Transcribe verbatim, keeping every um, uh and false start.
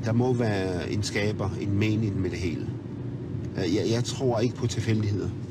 der må være en skaber, en mening med det hele. Jeg, jeg tror ikke på tilfældigheder.